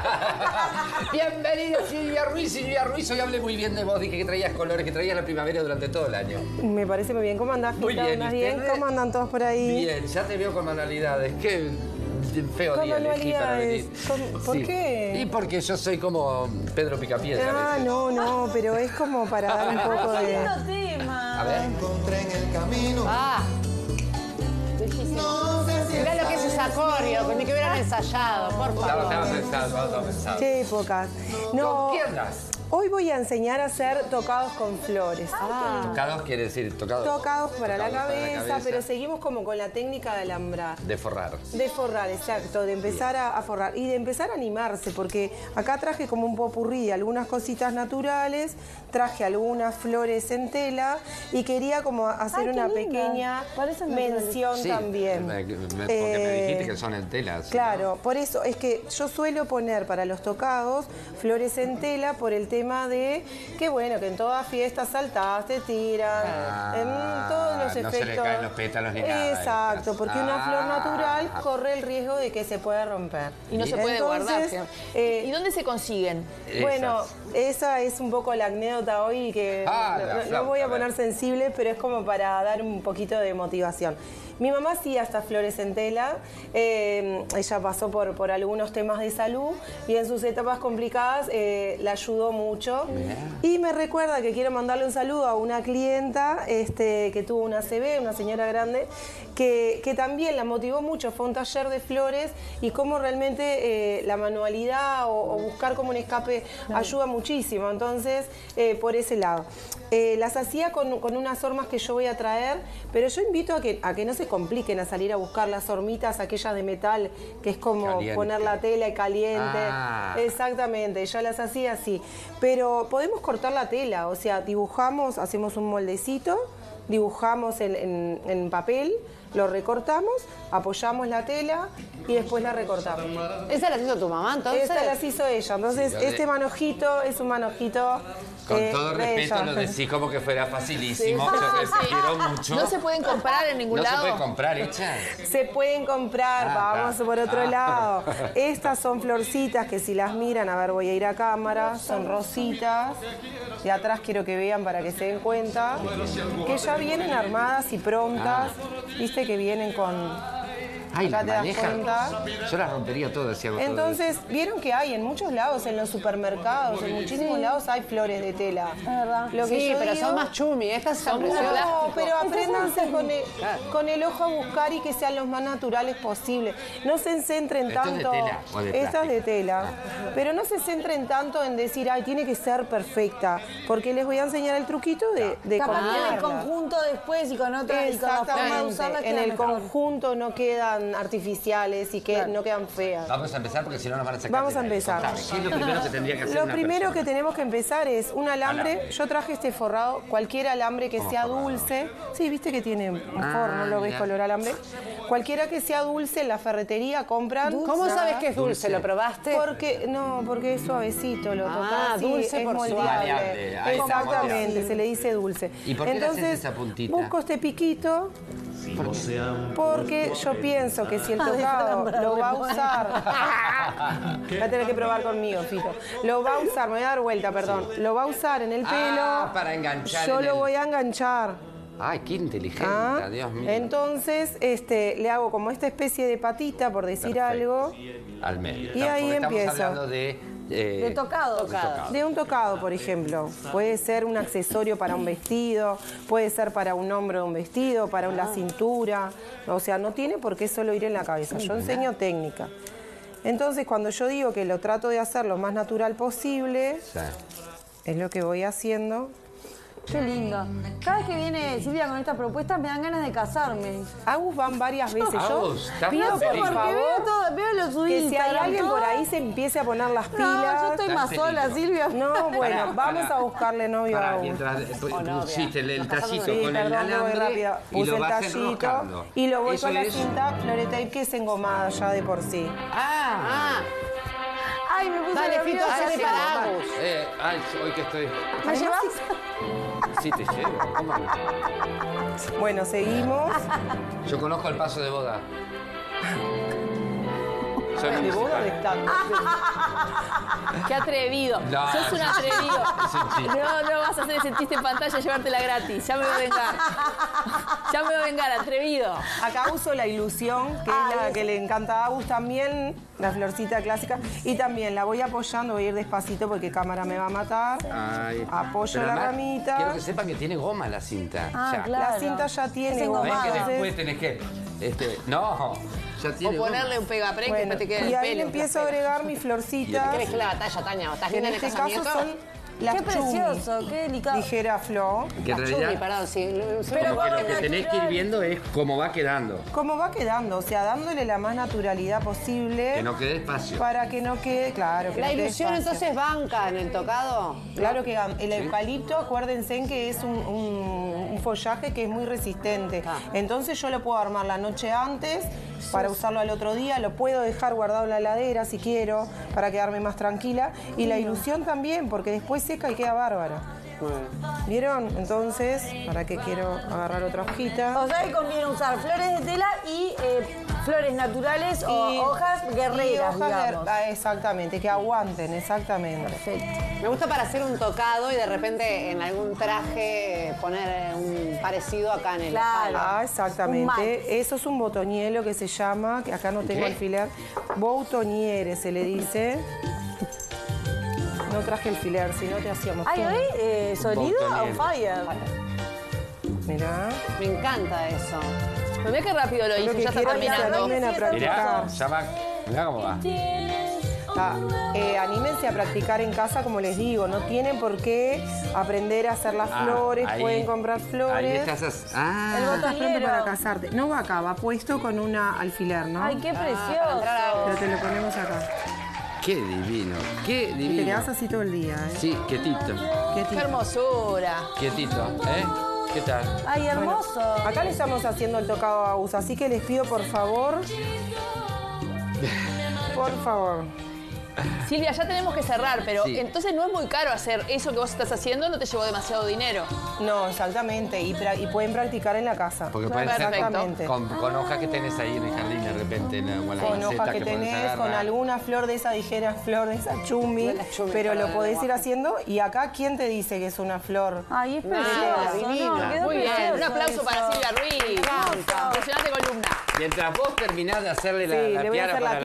Bienvenida Silvia Ruiz. Silvia Ruiz, hoy hablé muy bien de vos. Dije que traías colores, que traías la primavera durante todo el año. Me parece muy bien. ¿Cómo andás? Muy bien. ¿Andás bien? ¿Cómo andan todos por ahí? Bien, ya te veo con manualidades. Qué feo día elegí para venir. ¿Por qué? Y porque yo soy como Pedro Picapiedra. Ah, no, pero es como para dar un poco de... A ver. Encontré en el camino. Ah, mirá lo que es esa coreo, que me hubieran ensayado, por favor. Estaba pensando. Qué épocas. No, ¿Con qué andas? hoy voy a enseñar a hacer tocados con flores. Tocados quiere decir tocados. Tocados para la cabeza, pero seguimos como con la técnica de alambrar. De forrar. De forrar, exacto, de empezar a forrar y de empezar a animarse, porque acá traje como un popurrí, algunas cositas naturales, traje algunas flores en tela y quería como hacer una pequeña mención también. Porque me dijiste que son en telas. Claro, ¿no? Por eso es que yo suelo poner para los tocados flores en tela por el tema de que bueno, que en todas fiestas saltás, te tiran, en todos los efectos. No se le caen los pétalos ni nada. Exacto, porque una flor natural corre el riesgo de que se pueda romper. Y no se puede guardar. ¿Y dónde se consiguen? Bueno, esa es un poco la anécdota hoy que no voy a poner sensible, pero es como para dar un poquito de motivación. Mi mamá hacía estas flores en tela, ella pasó por algunos temas de salud y en sus etapas complicadas la ayudó mucho. Y me recuerda que quiero mandarle un saludo a una clienta que tuvo una ACV, una señora grande, que también la motivó mucho. Fue un taller de flores y cómo realmente la manualidad o buscar como un escape ayuda muchísimo. Entonces, por ese lado. Las hacía con unas hormas que yo voy a traer, pero yo invito a que no se compliquen a salir a buscar las hormitas, aquellas de metal, que es como caliente. Poner la tela y caliente. Exactamente, yo las hacía así. Pero podemos cortar la tela, o sea, dibujamos, hacemos un moldecito, dibujamos en papel, lo recortamos, apoyamos la tela y después la recortamos. ¿Esa las hizo tu mamá, entonces? Esta las hizo ella. Entonces, este manojito es un manojito... Con todo respeto lo decís como que fuera facilísimo. Yo te quiero mucho. ¿No se pueden comprar en ningún lado? ¿No se puede comprar hechas? Se pueden comprar, vamos por otro lado. Estas son florcitas que si las miran, a ver, voy a ir a cámara, son rositas. De atrás quiero que vean para que se den cuenta. Que ya vienen armadas y prontas. Viste que vienen con... Ay, acá te das cuenta. Yo las rompería todas si hago todo Entonces, vieron que hay en muchos lados, en los supermercados, en muchísimos lados hay flores de tela. Es verdad. Lo que Sí, yo pero digo, son más chumi, estas son no, plástico. pero apréndanse con el ojo a buscar y que sean los más naturales posibles. No se centren ¿Esto es de tanto... tela o de Esta es de tela. Pero no se centren tanto en decir, ay, tiene que ser perfecta. Porque les voy a enseñar el truquito de Capaz en el combinarla. conjunto después y con otra y con la forma de usarla En queda el mejor. conjunto no quedan artificiales y que no quedan feas. Vamos a empezar porque si no nos van a sacar. Vamos a de ahí. empezar. Contame, ¿qué es lo primero que tendría que hacer Lo una primero persona? que tenemos que empezar es un alambre. Yo traje este forrado, cualquier alambre que sea dulce. Sí, viste que tiene un forro, ¿no lo ves mira. color alambre? Cualquiera que sea dulce en la ferretería compran. ¿Cómo nada. sabes que es dulce? ¿Lo probaste? Porque es suavecito, lo tocas así, dulce es por moldeable. maleable. Ahí está, Exactamente, moldeable. se le dice dulce. ¿Y por qué le haces Entonces, esa puntita? busco este piquito. Porque yo pienso que si el tocado lo va a usar, va a tener que probar conmigo, Fito. Lo va a usar, me voy a dar vuelta, perdón. Lo va a usar en el pelo. Para enganchar. Yo en lo el- voy a enganchar. Ay, qué inteligente, Dios mío. Entonces, le hago como esta especie de patita, por decir Perfecto. algo, Al medio. Y ahí Porque empiezo. Estamos hablando de... De tocado. de un tocado, por ejemplo. Puede ser un accesorio para un vestido, puede ser para un hombro de un vestido, para la cintura. O sea, no tiene por qué solo ir en la cabeza. Yo enseño técnica. Entonces, cuando yo digo que lo trato de hacer lo más natural posible, Sí. es lo que voy haciendo. Qué lindo. Cada vez que viene Silvia con estas propuestas me dan ganas de casarme. Agus van varias veces. Yo Agus, está pido, muy por feliz. Porque favor, veo lo suyo. que si hay alguien por ahí se empiece a poner las pilas. No, yo estoy más Está sola, feliz. Silvia. No, bueno, vamos a buscarle novio a Para, Agus. mientras pusiste el tallito Sí, con el perdón, voy alambre rápido. y Puse lo el vas tallito enroscando. y lo voy Eso con la es- cinta Floretape que es engomada ya de por sí. Ay, me puse Dale, Fito, nerviosa. hacele para Agus. Ay, hoy que estoy... ¿Me llevas? Sí, te llevo. ¿Cómo no? Bueno, seguimos. Yo conozco el paso de boda. De boda de stand. Qué atrevido. No, Sos un atrevido. es un chiste. No vas a hacer ese chiste en pantalla y llevártela gratis. Ya me voy a vengar. Ya me voy a vengar, atrevido. Acá uso la ilusión, que es la que le encanta a Agus también, la florcita clásica. Y también la voy apoyando, voy a ir despacito porque cámara me va a matar. Ay. Apoyo Pero la además, ramita. Quiero que sepan que tiene goma la cinta. Ah, claro. La cinta ya tiene Es goma. ¿Ves que engomada. después tenés que... no, ya O tiene goma. ponerle un pegapre que Bueno, después te quede y el ahí le pelo. empiezo a agregar mis florcitas. ¿Querés que la batalla, Tania? ¿Estás Que en linda en el este caso casamiento? son las Qué precioso, qué delicado. ligera flor. Que en Las chumi, realidad, perdón, sí. como que lo que tenés que ir viendo es cómo va quedando. Cómo va quedando, o sea, dándole la más naturalidad posible. Que no quede espacio. Para que no quede, claro. Que La no quede ilusión espacio. entonces banca en el tocado. Claro que el eucalipto, acuérdense que es un follaje que es muy resistente. Ah. Entonces yo lo puedo armar la noche antes para usarlo al otro día, lo puedo dejar guardado en la heladera si quiero, para quedarme más tranquila. Y la ilusión también, porque después seca y queda bárbara. ¿Vieron? Entonces, ¿para qué quiero agarrar otra hojita? O sea que conviene usar flores de tela y flores naturales o Y- hojas guerreras, y hojas digamos. exactamente, que aguanten, exactamente. Perfecto. Me gusta para hacer un tocado y de repente en algún traje poner un parecido acá en el Claro. Ah, Un exactamente. Eso es un botoniero que se llama, que acá no tengo ¿Qué? alfiler, boutoniere se le dice. No traje alfiler, si no te hacíamos. Ay, hoy sonido on fire. Mirá. Me encanta eso. Pero mira qué rápido lo Lo hizo, que ya está quiero es que se terminando. animen a Mirá, practicar. ya va. Mirá cómo va. Anímense a practicar en casa, como les digo. No tienen por qué aprender a hacer las flores, ahí- pueden comprar flores. Ahí estás... Estás pronto para casarte. No va acá, va puesto con una alfiler, ¿no? Ay, qué para entrar precioso. Pero te lo ponemos acá. Qué divino, qué Y te divino. quedás así todo el día, ¿eh? Sí, quietito, Qué ¡Qué tipo. hermosura! quietito, ¿eh? ¿Qué tal? Ay, hermoso. Acá le estamos haciendo el tocado a Agus, así que les pido por favor. Por favor. Silvia, ya tenemos que cerrar, pero Sí. entonces no es muy caro hacer eso que vos estás haciendo, no te llevó demasiado dinero. No, exactamente. Y pueden practicar en la casa. Porque pueden ser Exactamente. con hojas que tenés ahí en el jardín de repente, o en la Con maceta hojas que podés tenés, agarrar. con alguna flor de esa dijera flor de esa chumi, De la chumi, pero para lo el podés ir lenguaje. haciendo. Y acá, ¿quién te dice que es una flor? Ay, es Nada, precioso. divino. No, quedó Muy bien. precioso Un aplauso para eso. Silvia Ruiz. encanta. Impresionante columna. Mientras vos terminás de hacerle Sí, la le voy a piara hacer la para